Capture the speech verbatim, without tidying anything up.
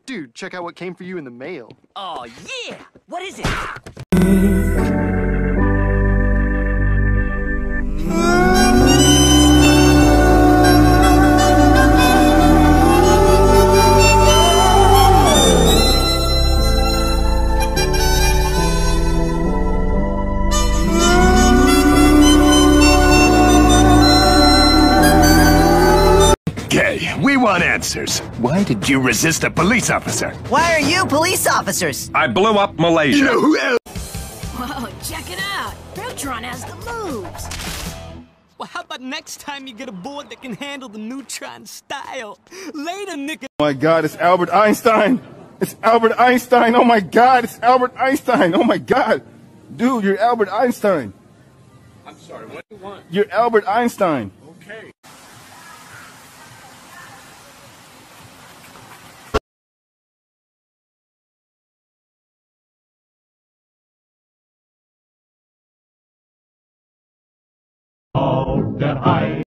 Dude, check out what came for you in the mail. Oh, yeah! What is it? Okay, we want answers. Why did you resist a police officer? Why are you police officers? I blew up Malaysia. Whoa, check it out. Neutron has the moves. Well, how about next time you get a board that can handle the Neutron style? Later, nigga. Oh my God, it's Albert Einstein. It's Albert Einstein. Oh my God, it's Albert Einstein. Oh my God. Dude, you're Albert Einstein. I'm sorry, what do you want? You're Albert Einstein. Okay. All that I